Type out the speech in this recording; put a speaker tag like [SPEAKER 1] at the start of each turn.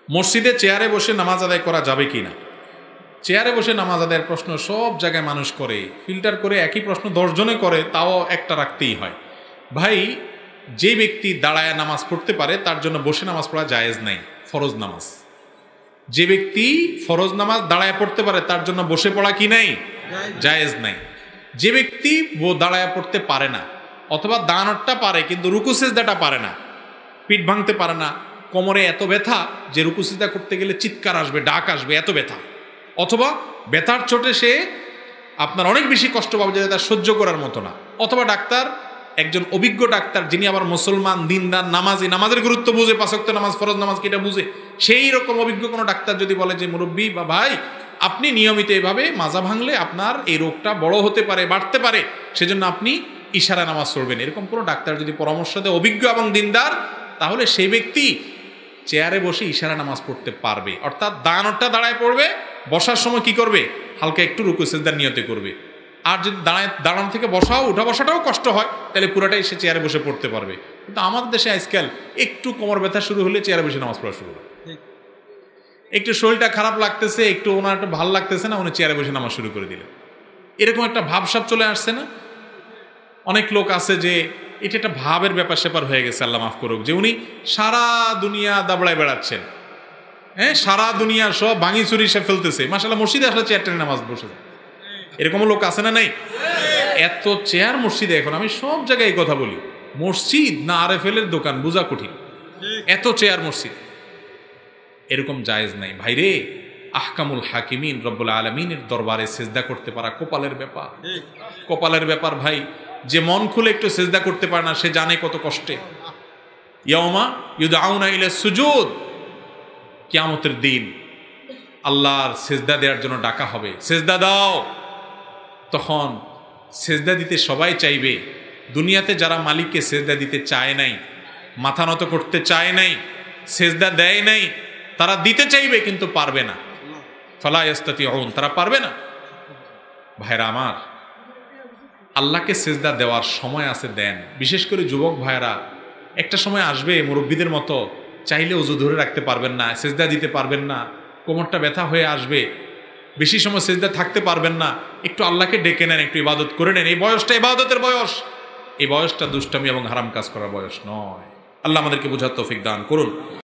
[SPEAKER 1] মসজিদে চেয়ারে বসে নামাজ আদায় করা যাবে কি না? চেয়ারে বসে নামাজ আদায়ের প্রশ্ন সব জায়গায় মানুষ করে, ফিল্টার করে একই প্রশ্ন 10 জনে করে, তাও একটা রাখতেই হয়। ভাই, যে ব্যক্তি দাঁড়ায় নামাজ পড়তে পারে তার জন্য বসে নামাজ পড়া জায়েজ নাই, ফরজ নামাজ। যে ব্যক্তি ফরজ নামাজ দাঁড়ায় পড়তে পারে তার জন্য বসে পড়া কি নাই? জায়েজ নাই। যে ব্যক্তি দাঁড়ায় পড়তে পারে না, অথবা দাঁড়ানোটা পারে কিন্তু রুকু সিজদাটা পারে না, পিঠ ভাঙতে পারে না, কোমরে এত ব্যথা যে রুকু সিজদা করতে গেলে চিৎকার আসবে, ডাক আসবে, এত ব্যথা, অথবা ব্যথার চোটে সে আপনার অনেক বেশি কষ্ট পাবে যেটা তার সহ্য করার মতো না, অথবা ডাক্তার একজন অভিজ্ঞ ডাক্তার যিনি আবার মুসলমান, দিনদার, নামাজি, নামাজের গুরুত্ব বুঝে, 5 ওয়াক্ত নামাজ, ফরজ নামাজ কি এটা বুঝে, সেই রকম অভিজ্ঞ কোনো ডাক্তার যদি বলে যে মুরব্বী বা ভাই আপনি নিয়মিত এভাবে মাজা ভাঙলে আপনার এই রোগটা বড় হতে পারে, বাড়তে পারে, সেজন্য আপনি ইশারা নামাজ পড়বেন, এরকম কোনো ডাক্তার যদি পরামর্শ দেয় অভিজ্ঞ এবং দিনদার, তাহলে সেই ব্যক্তি চেয়ারে বসে ইশারা নামাজ পড়তে পারবে। অর্থাৎ দাঁড়ানোটা দাঁড়ায় পড়বে, বসার সময় কি করবে? হালকা একটু রুকু সিজদার নিয়তে করবে। আর যদি দাঁড়ানো থেকে বসাও, উঠা বসাটাও কষ্ট হয়, তাহলে পুরোটাই সে চেয়ারে বসে পড়তে পারবে। কিন্তু আমাদের দেশে আজকাল একটু কোমর ব্যথা শুরু হলে চেয়ারে বসে নামাজ পড়া শুরু হয়। একটু শরীরটা খারাপ লাগতেছে, একটু ওনার একটু ভালো লাগতেছে না, উনি চেয়ারে বসে নামাজ শুরু করে দিলেন। এরকম একটা ভাবসাব চলে আসছে না? অনেক লোক আছে যে এটা একটা ভাবের ব্যাপার স্যাপার হয়ে গেছে, আল্লাহ মাফ করুক, যে উনি সারা দুনিয়া দাবড়ায় বেড়াচ্ছেন, হ্যাঁ, সারা দুনিয়া সব ভাঙি চুরি সে ফেলতেছে, মাশাআল্লাহ মসজিদে আসলে চেয়ার টেনে নামাজ বসে যায়। এরকম লোক আছে না? নাই? এত চেয়ার মসজিদে, এখন আমি সব জায়গায় এই কথা বলি, মসজিদ না আরএফএল-এর দোকান বোঝা কঠিন, এত চেয়ার মসজিদ। এরকম জায়েজ নাই ভাইরে। আহকামুল হাকিমিন রব্বুল আলামিনের দরবারে সিজদা করতে পারা কপালের ব্যাপার, কপালের ব্যাপার ভাই। যে মন খুলে একটু সিজদা করতে পারে না, সে জানে কত কষ্টে। ইয়াউমা ইউদআউনা ইলা সুজুদ, কিয়ামতের দিন আল্লাহর সিজদা দেওয়ার জন্য ডাকা হবে, সিজদা দাও। তখন সিজদা দিতে সবাই চাইবে। দুনিয়াতে যারা মালিককে সিজদা দিতে চায় নাই, মাথা নত করতে চায় নাই, সিজদা দেয় নাই, তারা দিতে চাইবে কিন্তু পারবে না। ফালা ইস্তাতিউন, তারা পারবে না। ভাইরা আমার, আল্লাহকে সিজদা দেওয়ার সময় আছে, দেন। বিশেষ করে যুবক ভাইরা, একটা সময় আসবে মুরব্বীদের মতো চাইলে ওযু ধরে রাখতে পারবেন না, সিজদা দিতে পারবেন না, কোমরটা ব্যথা হয়ে আসবে, বেশি সময় সিজদা থাকতে পারবেন না। একটু আল্লাহকে ডেকে নেন, একটু ইবাদত করে নেন। এই বয়সটা ইবাদতের বয়স, এই বয়সটা দুষ্টামি এবং হারাম কাজ করার বয়স নয়। আল্লাহ আমাদেরকে বোঝার তৌফিক দান করুন।